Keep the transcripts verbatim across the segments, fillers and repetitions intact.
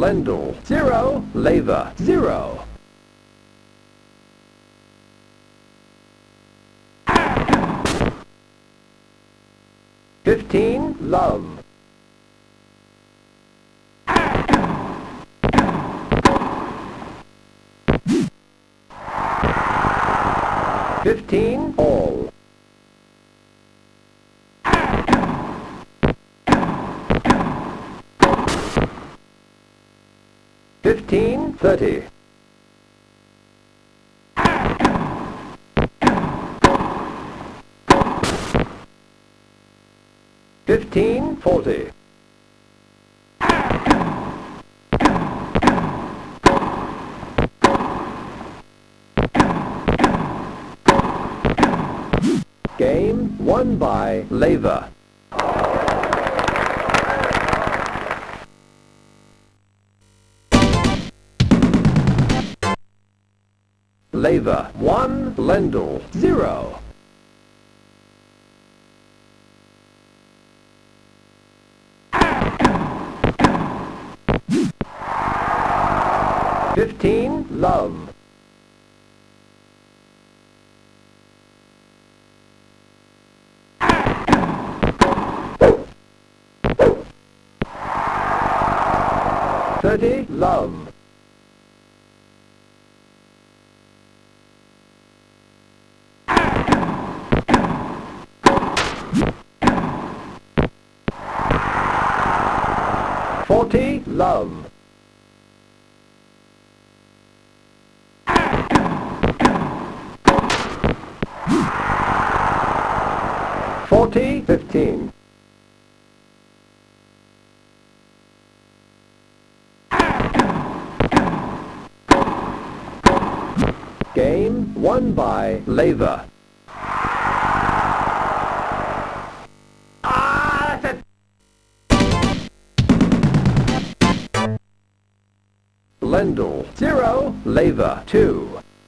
Lendl, zero. Laver, zero. Fifteen, love. Fifteen, all. Fifteen, thirty. Fifteen, forty. Game won by Laver. Laver, one. Lendl, zero. Fifteen, love. Thirty, love. Forty, love. Forty, fifteen. Game won by Laver. Ah, that's it. Lendl, zero. Laver, two.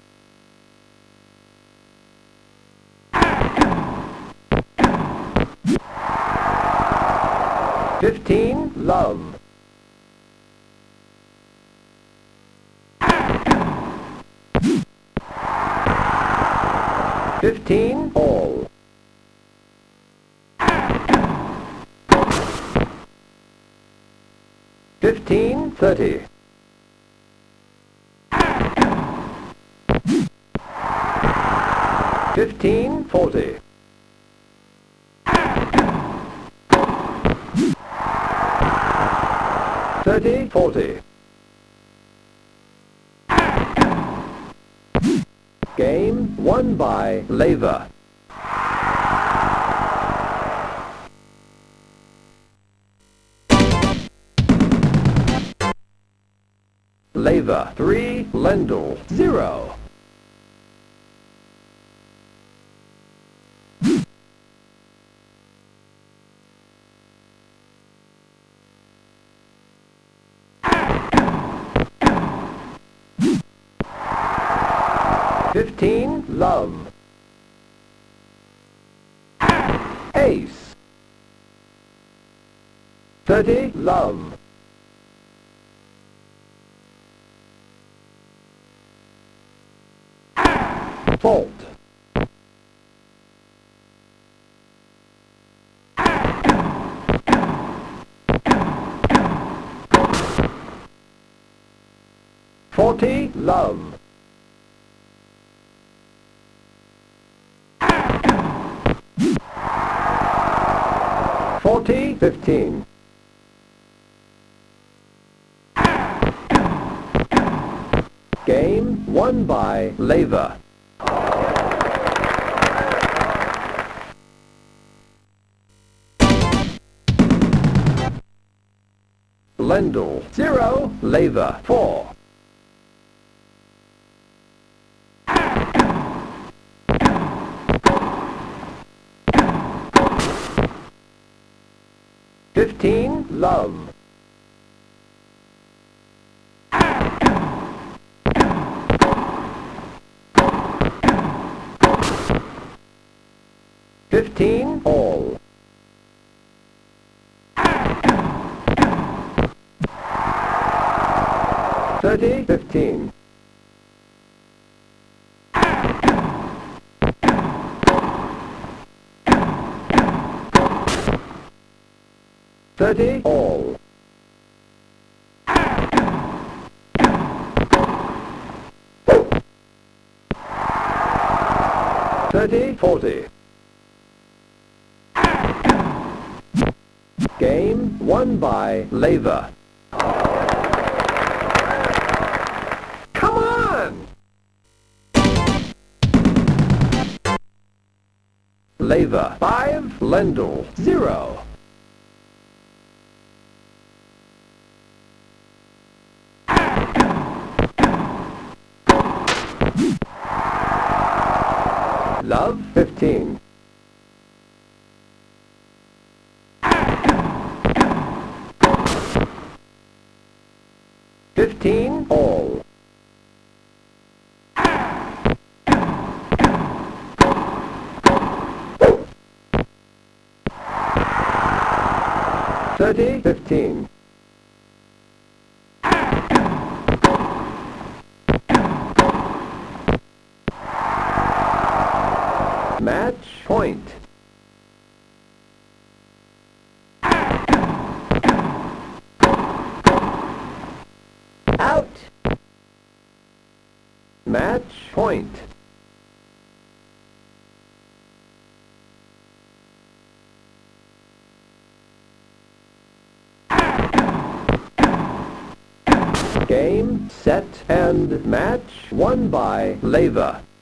Fifteen, love. Fifteen, all. Fifteen, thirty. Fifteen, forty. Thirty, forty. Game won by Laver. Laver, three. Lendl, zero. Fifteen, love. Ace. Thirty, love. Fault. Forty, love. Forty, fifteen. Game won by Laver. Lendl, zero. Laver, four. Fifteen, love. Fifteen, all. thirty fifteen. thirty all. thirty forty. Game won by Laver. Come on! Laver five, Lendl zero. Love fifteen. fifteen all. thirty fifteen. Match point. Out. Match point. Game, set, and match won by Laver.